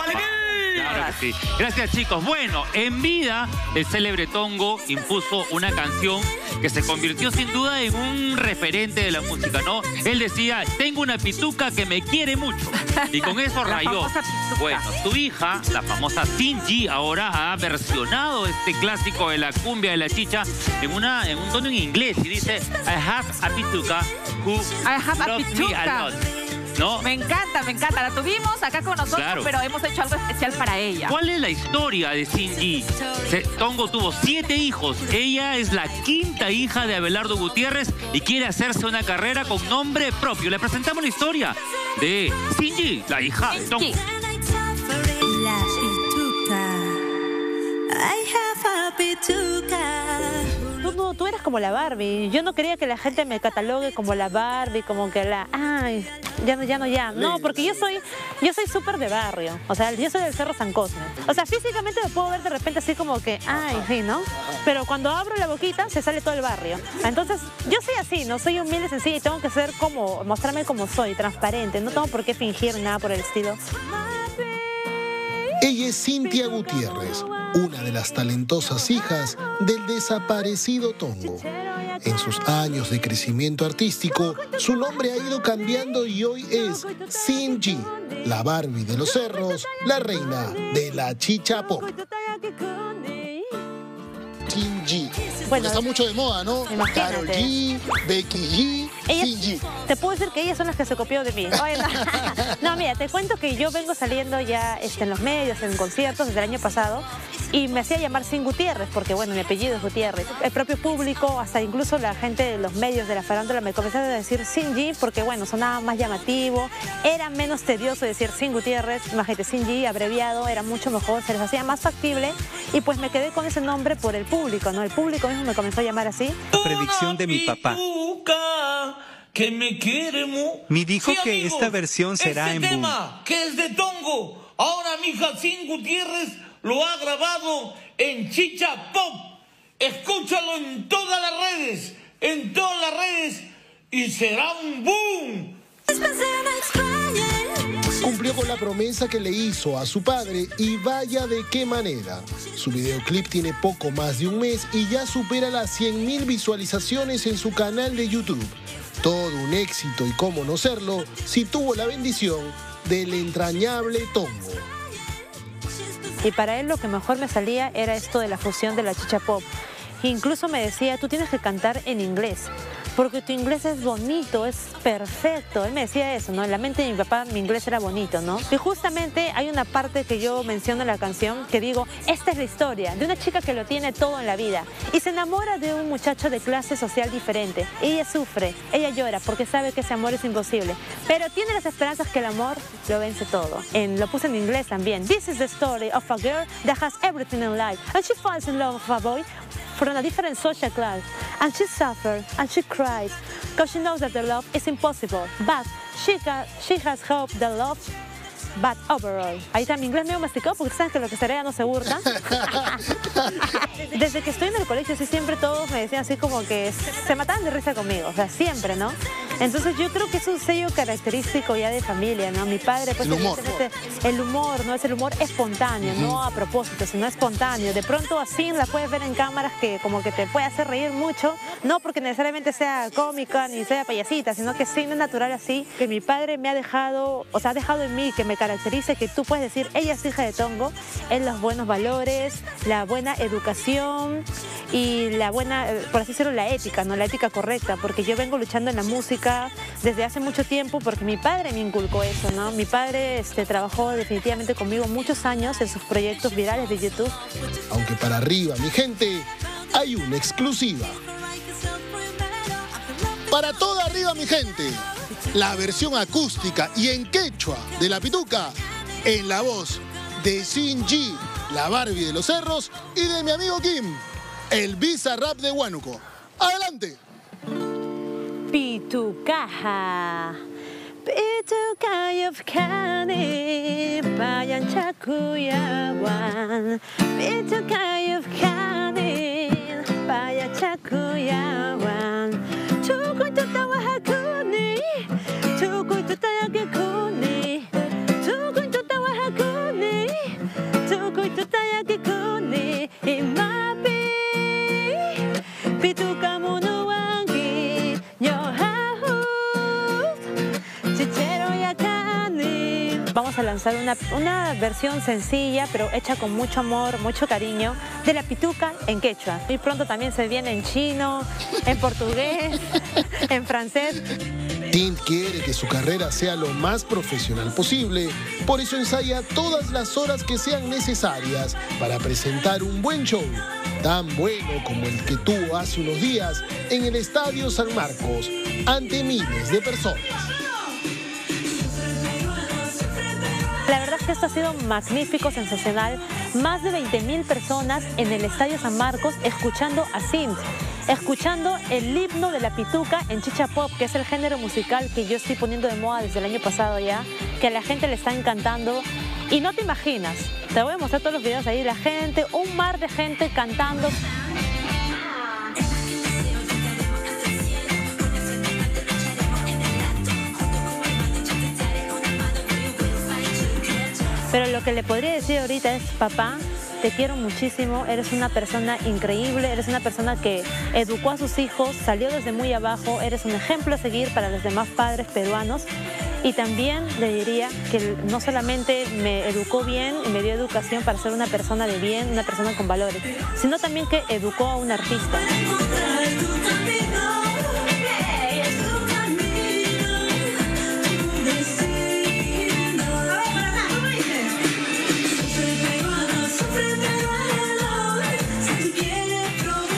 Claro que sí. Gracias, chicos. Bueno, en vida, el célebre Tongo impuso una canción que se convirtió sin duda en un referente de la música, ¿no? Él decía, tengo una pituca que me quiere mucho. Y con eso rayó. Bueno, su hija, la famosa Sinji, ahora ha versionado este clásico de la cumbia de la chicha en un tono en inglés. Y dice, I have a pituca who loves me a lot. ¿No? Me encanta, me encanta. La tuvimos acá con nosotros, claro, pero hemos hecho algo especial para ella. ¿Cuál es la historia de Sinji? Tongo tuvo 7 hijos. Ella es la 5ª hija de Abelardo Gutiérrez y quiere hacerse una carrera con nombre propio. Le presentamos la historia de Sinji, la hija de Tongo. La pituca. I have a pituca. Tú eres como la Barbie. Yo no quería que la gente me catalogue como la Barbie, como que la... Ay, ya. No, porque yo soy súper de barrio. O sea, yo soy del Cerro San Cosme. O sea, físicamente me puedo ver de repente así como que... Ay, sí, ¿no? Pero cuando abro la boquita se sale todo el barrio. Entonces, yo soy así, ¿no? Soy humilde, sencilla y tengo que ser como... Mostrarme como soy, transparente. No tengo por qué fingir nada por el estilo. Ella es Cintia Gutiérrez, una de las talentosas hijas del desaparecido Tongo. En sus años de crecimiento artístico, su nombre ha ido cambiando y hoy es Sinji, la Barbie de los cerros, la reina de la chicha pop. Sinji. Bueno, está mucho de moda, ¿no? Karol G, Becky G, Sinji. Te puedo decir que ellas son las que se copió de mí. Oye, no, mira, te cuento que yo vengo saliendo ya en los medios, en conciertos desde el año pasado y me hacía llamar Sin Gutiérrez porque, bueno, mi apellido es Gutiérrez. El propio público, hasta incluso la gente de los medios de la farándula me comenzaron a decir Sinji porque, bueno, sonaba más llamativo, era menos tedioso decir Sin Gutiérrez, imagínate, Sinji abreviado, era mucho mejor, se les hacía más factible y pues me quedé con ese nombre por el público, ¿no? El público mismo me comenzó a llamar así. La predicción de mi papá. Que me quiere me dijo sí, que amigos, esta versión será en tema que es de Tongo. Ahora mi hija Sin Gutiérrez lo ha grabado en Chicha Pop. Escúchalo en todas las redes y será un boom. Cumplió con la promesa que le hizo a su padre y vaya de qué manera. Su videoclip tiene poco más de un mes y ya supera las 100.000 visualizaciones en su canal de YouTube. Todo un éxito y cómo no serlo si tuvo la bendición del entrañable Tongo. Y para él lo que mejor me salía era esto de la fusión de la chicha pop. Incluso me decía, tú tienes que cantar en inglés, porque tu inglés es bonito, es perfecto. Él me decía eso, ¿no? En la mente de mi papá mi inglés era bonito, ¿no? Y justamente hay una parte que yo menciono en la canción que digo, esta es la historia de una chica que lo tiene todo en la vida y se enamora de un muchacho de clase social diferente. Ella sufre, ella llora porque sabe que ese amor es imposible, pero tiene las esperanzas que el amor lo vence todo. Lo puse en inglés también. This is the story of a girl that has everything in life and she falls in love with a boy from a different social class, and she suffers and she cries because she knows that the love is impossible, but she has hope that love, but overall. Ahí está mi inglés medio masticado porque sabes que lo que se hereda no se hurta. Desde que estoy en el colegio, sí, siempre todos me decían así como que se mataban de risa conmigo, o sea, siempre, ¿no? Entonces yo creo que es un sello característico ya de familia, ¿no? Mi padre, pues, el humor, ¿no? Es el humor espontáneo, no a propósito, sino espontáneo. De pronto así la puedes ver en cámaras que como que te puede hacer reír mucho, no porque necesariamente sea cómica ni sea payasita, sino que sí, no es natural así, que mi padre me ha dejado, o sea, ha dejado en mí que me caracterice, que tú puedes decir, ella es hija de Tongo, es los buenos valores, la buena educación y la buena, por así decirlo, la ética, ¿no? La ética correcta, porque yo vengo luchando en la música desde hace mucho tiempo porque mi padre me inculcó eso, ¿no? Mi padre trabajó definitivamente conmigo muchos años en sus proyectos virales de YouTube. Aunque para arriba, mi gente, hay una exclusiva. Para toda arriba, mi gente, la versión acústica y en quechua de La Pituca, en la voz de Sinji, la Barbie de los cerros, y de mi amigo Kim, el Bizarrap de Huánuco. ¡Adelante! Pitucaja, Pituca yufkani, bayan chakuyawan. Pituca yufkani, bayan chakuyawan. Tukuy tutawahakuni, tukuy tutayagakuni, tukuy tutawahakuni. lanzar una versión sencilla, pero hecha con mucho amor, mucho cariño, de la pituca en quechua. Y pronto también se viene en chino, en portugués, en francés. Tint quiere que su carrera sea lo más profesional posible, por eso ensaya todas las horas que sean necesarias para presentar un buen show, tan bueno como el que tuvo hace unos días en el Estadio San Marcos, ante miles de personas. La verdad es que esto ha sido magnífico, sensacional. Más de 20.000 personas en el Estadio San Marcos escuchando a Tint, escuchando el himno de la pituca en chicha pop, que es el género musical que yo estoy poniendo de moda desde el año pasado ya, que a la gente le está encantando. Y no te imaginas, te voy a mostrar todos los videos ahí, la gente, un mar de gente cantando. Pero lo que le podría decir ahorita es, papá, te quiero muchísimo, eres una persona increíble, eres una persona que educó a sus hijos, salió desde muy abajo, eres un ejemplo a seguir para los demás padres peruanos. Y también le diría que no solamente me educó bien y me dio educación para ser una persona de bien, una persona con valores, sino también que educó a un artista.